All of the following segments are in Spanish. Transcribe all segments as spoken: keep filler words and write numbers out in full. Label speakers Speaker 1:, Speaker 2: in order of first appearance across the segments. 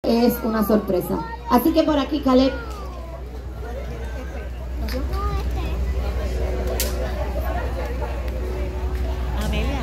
Speaker 1: es una sorpresa. Así que por aquí, Caleb.
Speaker 2: Amelia.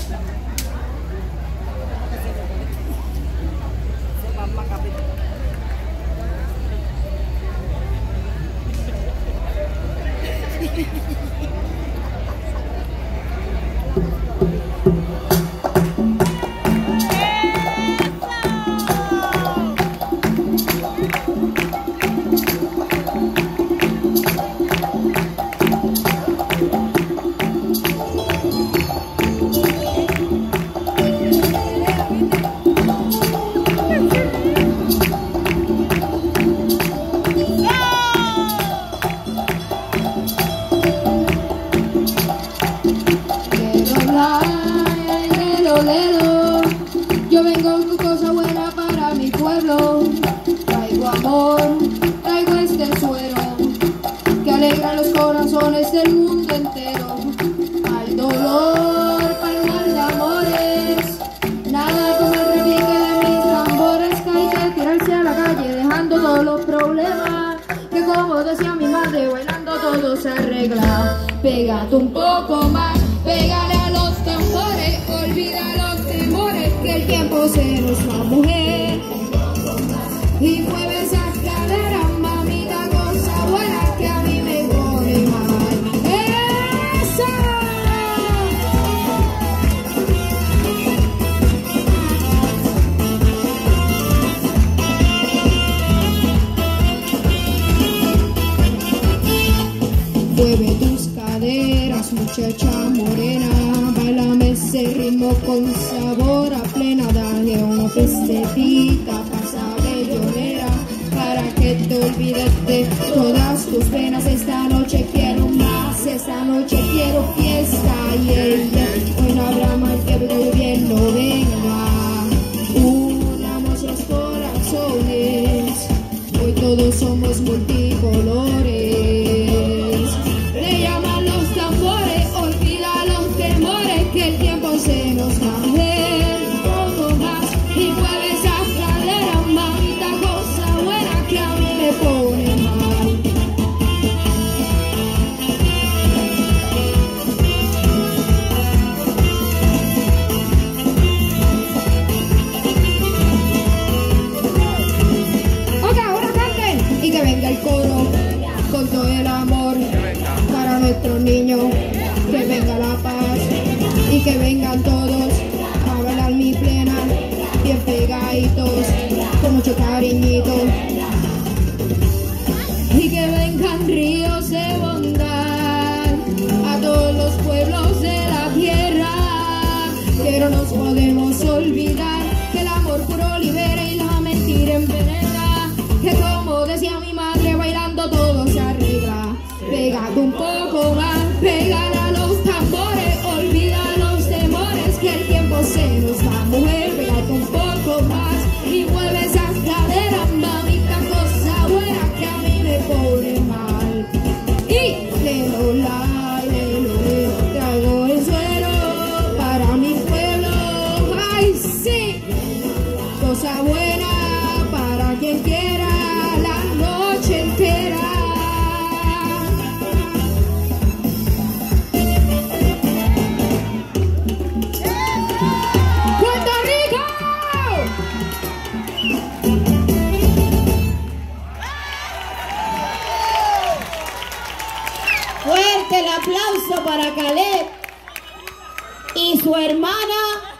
Speaker 3: Yo vengo con cosa buena para mi pueblo. Traigo amor, traigo este suero que alegra los corazones del mundo entero. Al dolor, para el mal de amores, nada como el repique de mis tambores, que hay que tirarse a la calle dejando todos los problemas, que como decía mi madre, bailando todo se arregla. Pégate un poco más, pégale a los tambores, olvida los temores, que el tiempo se nos va, mujer. Y mueve esas caderas, mamita, cosa buena que a mí me pone mal. ¡Esa! Mueve tus caderas, muchacha morena, bailame ese ritmo con sabor a plena, dale una festetita, pasa bellonera, para que te olvides de todas tus penas. Esta noche quiero más, esta noche quiero fiesta, y el hoy no habrá mal que el gobierno venga. Unamos los corazones, hoy todos somos multicolores. Le llaman los tambores, olvida los temores, que el tiempo se nos va a ver un poco más. Y mueve esas caderas, mamita, cosa buena que a mí me pone mal. Ok, ahora canten y que venga el coro con todo el amor para nuestros niños, que venga la paz y que vengan todos a bailar mi plena, bien pegaditos, con mucho cariñito, y que vengan ríos de bondad a todos los pueblos de la tierra, que no nos podemos olvidar que el amor puro libera y la mentira envenena, que como decía mi madre, bailando todo se arregla. Pégate un poco más, pégale a los tambores, olvida los temores, que el tiempo se nos va, mujer. Pégate un poco más y mueve esas caderas, mamita, cosa buena que a mí me pone mal. Y lelo, la, lelo, lelo, traigo el suelo para mi pueblo. Ay, sí, cosa buena para quien quiera la noche entera.
Speaker 1: Fuerte el aplauso para Caleb y su hermana